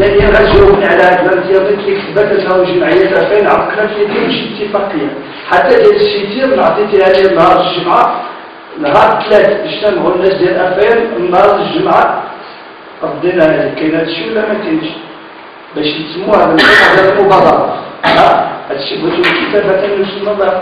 يعني غنجاوبني على هذا الامتياز اللي كتبت انه جمعيه 2000 عقلنا فيه ماشي اتفاقيه حتى ديال الشتير عطيتيها لي نهار الجمعه نهار الثلاث اجتمعوا الناس ديال 2000 نهار الجمعه ردينا هذه كاين هذا الشيء ولا ما كاينش باش يسموها هذا المبادره هذا الشيء بغيتو كتابه يسمى الله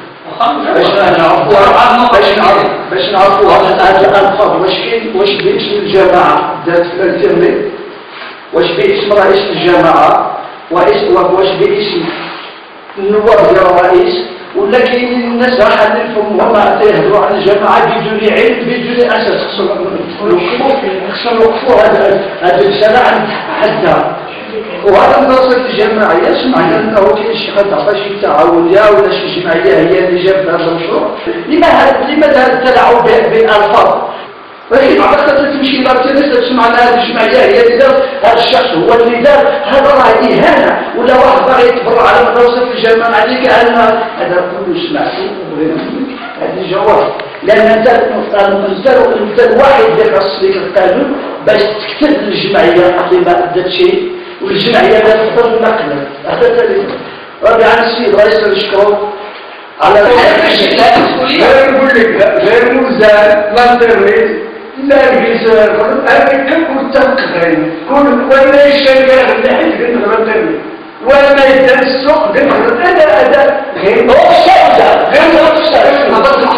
باش نعرفوها هذه الالفاظ واش باسم الجماعه دارت في الانترنت واش باسم رئيس الجماعه واش باسم النواب ديال الرئيس ولا كاينين الناس حالين فمهم تيهضروا عن الجماعه بدون علم بدون اساس خصنا نوقفوا هذا المساله عند حدها وهذا المنظمات الجماعيه سمعنا انه كاين شي غتعطى شي تعاونيه ولا شي جمعيه هي اللي جابت هذا المشروع لماذا هذا التلاعب بالالفاظ ولكن عقلت تمشي الى الانترنت تسمع ان هذه الجمعيه هي اللي دار هذا الشخص هو اللي دار هذا راه اهانه ولا واحد باغي يتبرع على منظمه الجماعه عليك كانها هذا كله سمعته هذا الجواب لان انت الواحد اللي خاص لك القانون باش تكتب للجمعيه اللي ما ادت شيء والجمعيه لا تقدر نقلا هذا ثالث رابعا السيد رئيس نشكره على غير نقول لك غير ملزم لا تريد لا يجلس هذا كل تقدير كل ولا الشركه اللي حيت غير ولا يدير السوق غير هذا غير الشركه غير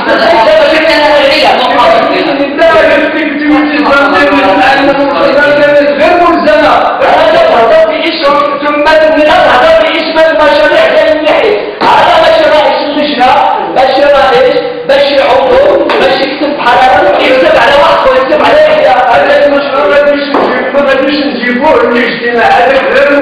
باش يعوضوا باش يكتب بحال يكتب على واحد ويكتب على هذا المشروع ما غاديش نجيبوه للاجتماع هذاك غير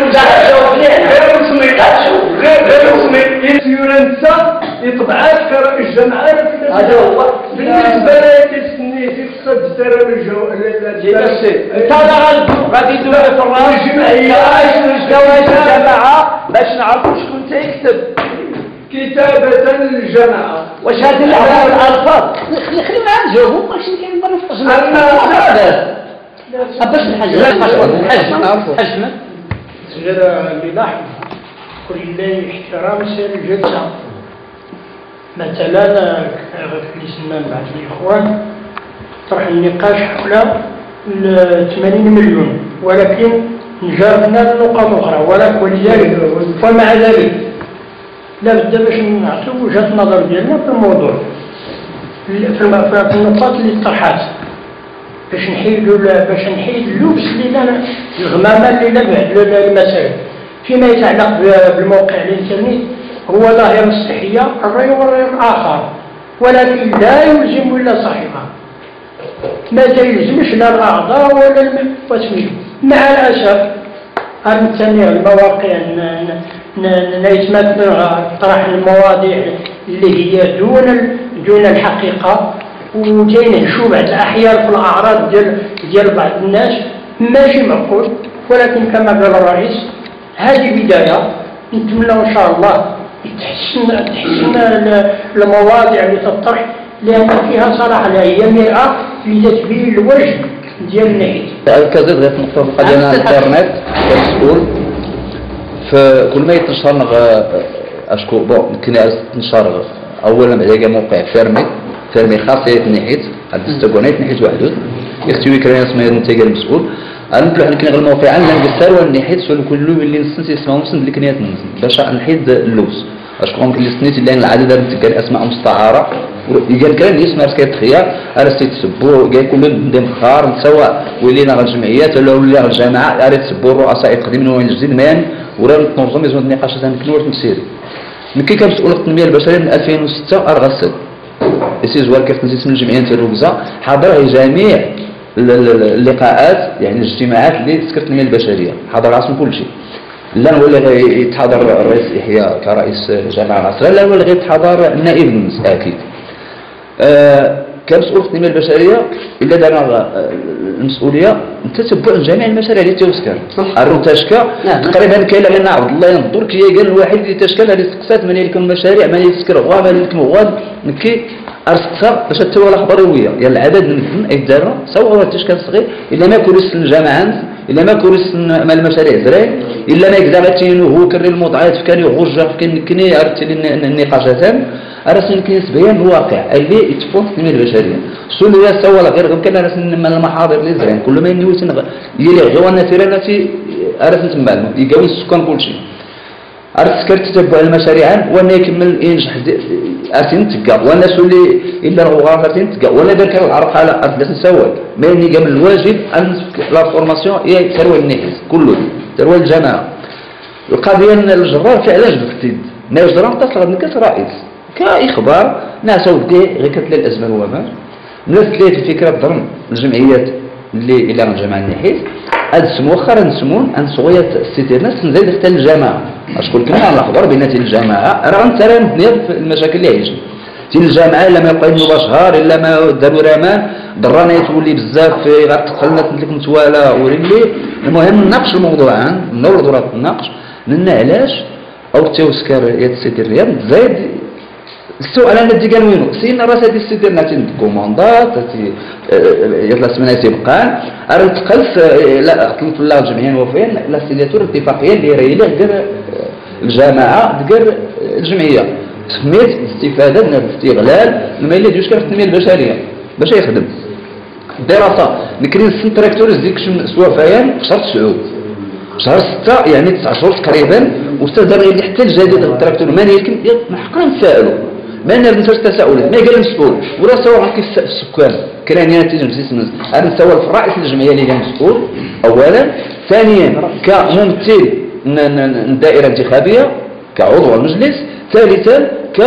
غير يورنسا يطبعات كرئيس جمعات هذا هو بالنسبه لي خصها تدار انت غادي تدور في الراس جواز الجماعه باش نعرفوا شكون تيكتب كتابة للجماعة واش هذه الألفاظ خلينا نجاوبوا ماشي كاين برا في باش نحجم غير بلاحظ كل احترام سير الجلسة مثلا الاسمان بعض الإخوان طرح النقاش حول 80 مليون ولكن نجربنا النقط أخرى ولذلك ومع ذلك لا بد باش نعطيو وجهة النظر ديالنا في الموضوع في النقاط اللي طرحات باش نحيد اللبس اللي الغمامة اللي بعد المسائل فيما يتعلق بالموقع الانترنت هو ظاهرة الصحية الرأي والرأي الآخر ولكن لا يلزم إلا صاحبها ما يلزمش لا الأعضاء ولا واسمه مع الأسف أمتنع المواقع طرح المواضيع اللي هي دون الحقيقة وجايين نشوف بعض الأحيان في الأعراض ديال بعض الناس ماشي معقول ولكن كما قال الرئيس هذه بداية نتمنى إن شاء الله تحسن المواضيع اللي تطرح لأن فيها صراحة لا هي مرآة لتسبيل الوجه ديال النحيت. كزيد غير في النقطة ديال الانترنت مسؤول فكل ما يتنشر اشكو تنشر اولا بعدا موقع فيرمي خاص يتنحيت هاد الستوكونات يتنحيت وحده يختوي كرا اسمه انت المسؤول نطلع لكن غير الموقع عندنا نقصر والنحيت سول كله اللي نسنت اسمهم سند اللي كنيات باش نحيد اللوز اشكو ممكن اللي لان العدد تلقى الاسماء مستعاره يقال كان اسم راه كيتخيا راه تيتسبوا قال كل ندم خار سواء ولينا الجمعيات ولا ولينا الجماعه راه تسبوا الرؤساء القديمين والجديد مان ولا تنظم يزود النقاشات كنور تمسيري من كي كان مسؤول التنميه البشريه من 2006 ارغسل يسيزوار كيف نسيت من الجمعيه نتاع الركزه حضر جميع اللقاءات يعني الاجتماعات اللي تذكر التنميه البشريه حضر راسهم كل شيء لا هو اللي يتحضر الرئيس يحيى كرئيس جامعه العصر لا هو اللي يتحضر النائب المس اكيد كمسؤول في التنميه البشريه الا دارنا المسؤوليه تتبع جميع المشاريع اللي تذكر الروتاشكا تقريبا كاين لنا عبد الله ينظر كي قال الواحد اللي تشكل هذه سقسات من يكون المشاريع ما يذكر غوا ما يكون غوا نكي ارسقها باش تتوالى الاخباريه يعني العدد من اي دار سواء هو التشكيل صغير الا ما يكون الجامعات الا ما كورس مع المشاريع زرين الا ما يقدرتين هو كري الموضوعات كان يغرج كني عرفت النقاشات ارسل كيس بيان الواقع اللي يتفوت التنميه البشريه سولو يا سوا غير كان ارسل من المحاضر اللي زرين كل ما ينوي يلي غيوانا تيرانا في ارسل تمال يقوي السكان كل شيء ارسل كرت تتبع المشاريع وانا يكمل ينجح ارسل تلقى وانا سولي الا هو غافرتين تلقى وانا درك العرق على ارسل نسوي ما يني قبل الواجب ان لا فورماسيون هي تروي الناس كله تروي الجماعه القضيه ان الجرار فعلا جبتيد ما الجرار تصل من كاس رئيس كإخبار ناس ودي غير كتل الأزمة الوباء ناس ثلاثة فكرة ضمن الجمعيات اللي إلى الجامعة النحيس أدس مؤخرا نسمون أن صغية الستير ناس نزيد حتى الجامعة أشكر كنا على الأخبار بين الجامعة رغم ترى نبنيض في المشاكل اللي يعيش في الجامعة إلا ما يقعد مباشر إلا ما داروا رامان ضرانا يتولي بزاف غتقلنا لك متوالا وريلي المهم نناقش الموضوع نور دورات النقش لأن علاش أو تيوسكر يد الستير رياض زايد السؤال أنا دي قال وينو سينا راسها دي السيدر ناتين كوماندات يطلع سمنا تيبقان أرد تقلس لا أخطلت الله الجمعية وفين لا سيلاتور اتفاقية اللي ريلي غير الجامعة غير الجمعية سميت استفادة من الاستغلال لما اللي ديوش كان في التنمية البشرية باش يخدم دراسة نكرين السن تراكتور زيك سوا فيان في شهر 9 شهر 6 يعني 9 شهور تقريبا واستاذ اللي حتى الجديد التراكتور ما يمكن حقا نسالوا ما نرمسوش تساؤلات ما قال مسؤول ولا سواء كيف السكان كرانيا تيجي نسيس انا نسوى في رئيس الجمعيه اللي كان مسؤول اولا ثانيا كممثل الدائره الانتخابيه كعضو المجلس ثالثا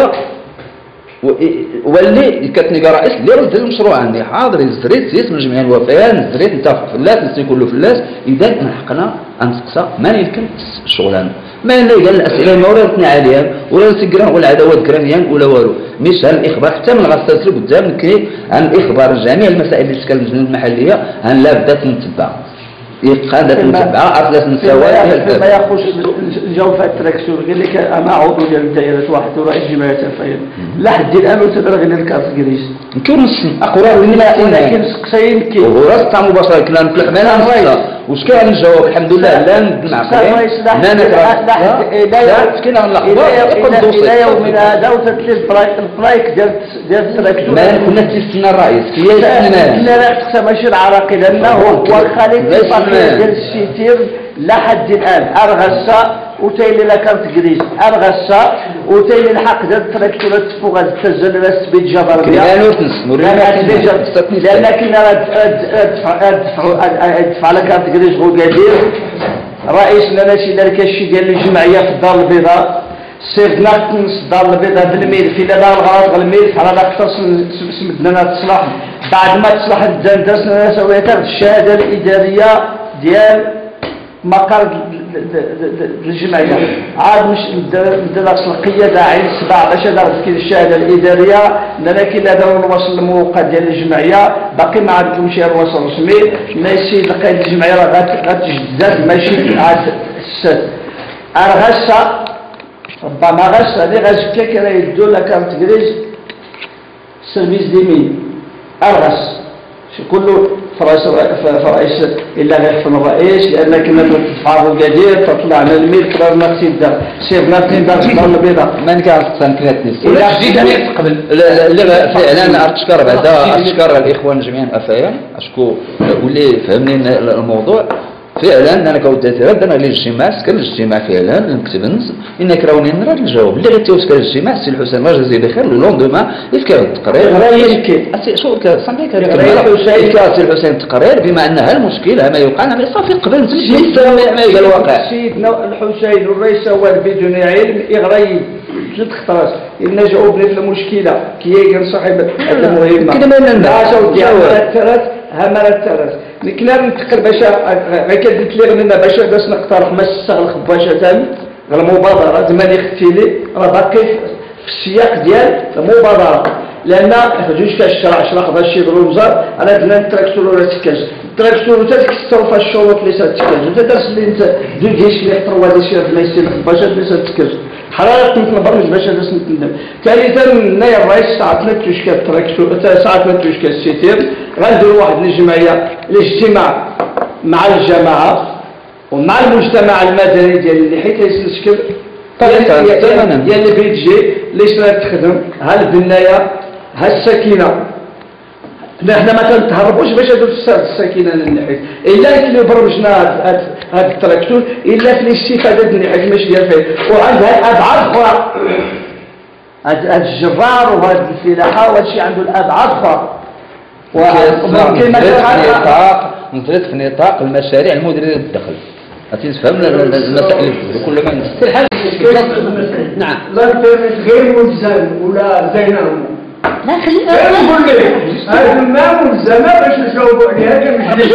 واللي كتني رئيس اللي رد المشروع عندي حاضر زريت اسم الجمعيه الوفيان زريت نتفق في الناس نسي كله في الناس اذا من حقنا ان نسقسى ما يمكن الشغلانه ما اللي قال الاسئله ما ورثنا عليها ولا نسكرها والعداوات كرانيان ولا والو مش الاخبار حتى من غسالة قدام كي عن اخبار جميع المسائل اللي تشكل اللجنه المحليه هن لا بدات نتبع قادة متبعة أصلا نسوي ما يخش الجوفة التراكسور قال لك أنا عضو ديال الدائرة واحد ورئيس جمعية الفيل لا حد الآن وتدرى غير الكاس كريس نكون أقرار ولكن سقسين كي وراس تاع مباشرة كلام في الحمام وش كان الجواب الحمد لله لا نعقلين لا يومنا هذا وتتلي الفرايك ديال التراكسور ما كنا تستنى الرئيس كنا لا تقسم ماشي العراقي لأنه هو الخليط ديال السيتير لحد الآن أرغسا وتايلي لا كانت قريش أرغسا وتايلي الحق ديال التراكتورات فوق هذا التسجيل راس بيت جبر لأن كنا دفع لك كانت قريش غو قادير رئيسنا ناسي ذلك الشيء ديال الجمعية في الدار البيضاء سيف نقص الدار البيضاء بالميل في لا الغلط الميل على اختص سمدنا تصلح بعد ما تصلح درسنا سويتها الشهاده الاداريه ديال مقر الجمعيه عاد مش ندرس القياده عين 17 درس كي الشهاده الاداريه لكن هذا هو الوصل الموقع ديال الجمعيه باقي ما عندكمش الوصل الرسمي ماشي لقيت الجمعيه راه غتجدد ماشي عاد السد ارغسا ربما غش هذه غش كيكرا يدو لك كانت تقريج سيرفيس ديمين أرغس كله فرئيس إلا غير في الرئيس لأن كنا تتفاعلوا قدير تطلع على الميل كرار نفسين دار سيف نفسين دار الدار البيضاء ما نكاس تنكرتني ولا جديد قبل اللي فعلا أشكر بعدا أشكر الإخوان جميعا أفايا أشكو واللي فهمني الموضوع فعلا انا كنت اتردد على الاجتماع سكر الاجتماع فعلا نكتب ان كراوني نرى الجواب اللي غير تيوسكر الاجتماع سي الحسين الله يجزيه بخير لوندوما يفكر التقرير شو صافي سي الحسين التقرير بما ان المشكله ما يوقع انا صافي قبل ما يلقى الواقع سيدنا الحسين الرئيس اول بدون علم يغريب ثلاث خطرات ان جاوبني في المشكله كي يقول صاحب المهمه كده ما لنا همرة التراس نكلام نتقر باشا غير قلت لي منا باشا باش نقترح ما نستغلق باشا ثاني المبادرة زمان اختيلي راه باقي في السياق ديال المبادرة لأن جوج كالشرع 10 11 دولار أنا بنا التراكتور ولا تكاش التراكتور وتا تكستر في الشروط اللي تكاش وتا درس اللي أنت دوك ديش اللي يحتروا هذا الشيء في ميسير باشا اللي تكاش حرارة البرنامج باش باش نتندم ثالثا نايا الرئيس ساعات ما توشكا التراكتور ساعات ما توشكا السيتير غنديروا واحد الجمعية الاجتماع مع الجماعه ومع المجتمع المدني ديال اللي حيت يتشكل يا اللي بيتجي ليش لا تخدم ها البنايه ها السكينه. حنا ما كنتهربوش باش هادو السكينه للنحيت الا اللي برمجنا هاد التراكتور الا في الاستفاده ديال النحيت ماشي ديال فيه وعندها ابعاد اخرى. هاد الجرار وهاد الفلاحه وهاد الشيء عنده الابعاد اخرى وممكن نفرط في نطاق المشاريع المديريه للدخل. عرفتي تفهم المسائل كل ما نعم لا غير ملزم ولا زينه لا خلينا نقول لك هذا ما ملزمه باش نجاوبوا عليها مش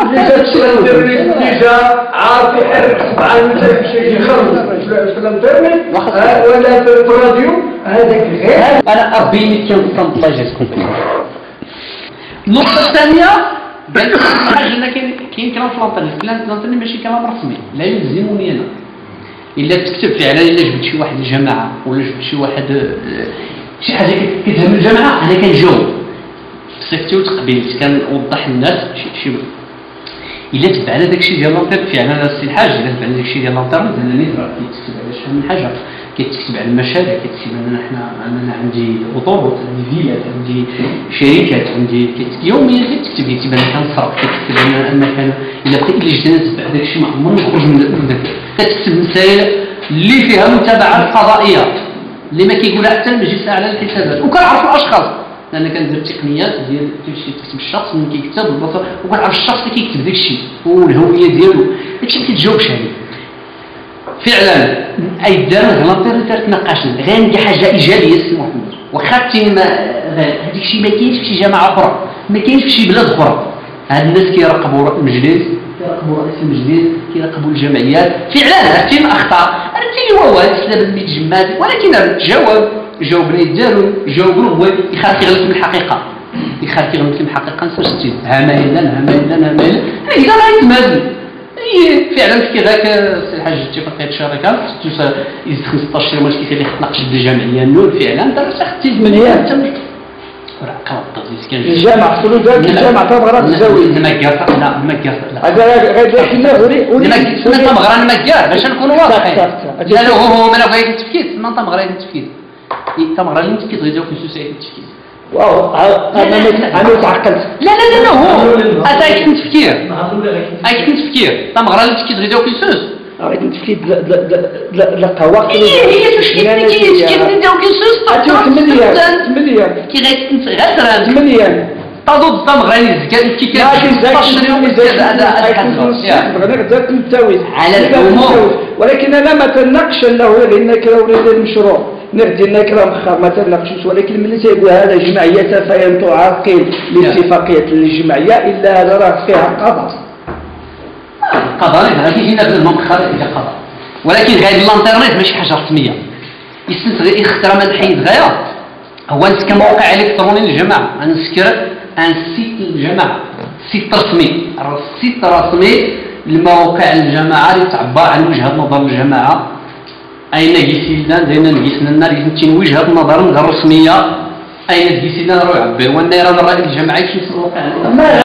ديجا عارف يحرك طبعا شيء يخرج في الانترنت ولا في الراديو هذاك غير. انا اربيني كنصنط لاجيتكم. النقطه الثانيه بان حاجه انا كاين كلام في الانترنت ماشي كلام رسمي لا يلزمني انا الا تكتب فعلا الا جبت شي واحد الجماعه ولا جبت شي واحد شي حاجه كتهم الجماعه انا كنجاوب صيفطتي وتقبيلت كنوضح للناس شي الا تبع على داكشي ديال الانترنت فعلا هذا السي الحاج الا تبع على داكشي ديال الانترنت انا نيزرا كيتكتب على شحال من حاجه كيتكتب على المشاريع كيتكتب انا عندي اطورات عندي فيلات عندي شركات عندي يوميا كتكتب انا كنصرف كتكتب انا كان الا جيت انا تبع داكشي ما عمرني نخرج من داك كتكتب مسائل اللي فيها متابعه قضائيه اللي ما كيقولها حتى المجلس الاعلى للحسابات وكنعرف الاشخاص لان كندير التقنيات ديال كيفاش تكتب الشخص من كيكتب البصر وكنعرف الشخص اللي كيكتب داك الشيء والهويه ديالو داكشي ما كيتجاوبش عليه فعلا. اي دار الانترنت تناقشنا غير ندير حاجه ايجابيه السي محمد واخا هذاك الشيء ما كاينش في شي جماعه اخرى ما كاينش في شي بلاد اخرى. هاد الناس كيراقبوا المجلس كيراقبوا رئيس المجلس كيراقبوا الجمعيات فعلا عرفتي اخطاء عرفتي هو الاسلام المتجمد ولكن جاوبني داروا جاوبوا هو يخاف يغلط من الحقيقه يخاف يغلط من الحقيقه نسى همايلا هي راه يتمازن فعلا كي ذاك السي الحاج اتفاقيه الشراكه يزيد 15 يوم كيخليه يتناقش بالجمعيه النور فعلا دار اختي المليان الجامعة خلو ذاك الجامعة تبغى تزوج المكار لا هذا غير حنا تبغى المكار باش نكونوا واضحين لا هو ما بغى التفكير ما تبغى التفكير تبغى التفكير غير في سوسيتي التفكير واو انا تعقلت لا هو هذا كنت تفكير تبغى التفكير غير في سوس أريد تفكير لا قواقع هي تفكير نديرو كيسوس مليان كي غير مليان تضد تمغرين كي كان 16 يوم على العموم ولكن انا ما تناقش له لان كرا المشروع نردينا كرا مخر ما تناقشوش ولكن ملي تيقول هذا جمعيه فين تعاقل لاتفاقيه الجمعيه الا هذا راه فيها قضاء قضاء غادي يجينا في المؤخر الى قضاء ولكن غير الانترنت ماشي حاجه رسميه يستنس غير اخترام الحيد غايه هو نسكر موقع الكتروني للجماعه نسكر ان سيت للجماعه سيت رسمي السيت رسمي لموقع الجماعه اللي تعبر عن وجهه نظر الجماعه اين جيسينا دينا نقيسنا النار يمكن وجهه نظر الرسميه اين جيسينا نروح عبر وانا راه الراي الجماعي كيف موقع